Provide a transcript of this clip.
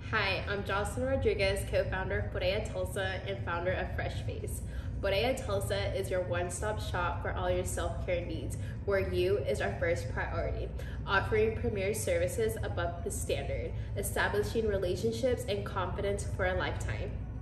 Hi, I'm Jocelyn Rodriguez, co-founder of Bodega Tulsa and founder of Fresh Face. Bodega Tulsa is your one-stop shop for all your self-care needs, where you is our first priority, offering premier services above the standard, establishing relationships and confidence for a lifetime.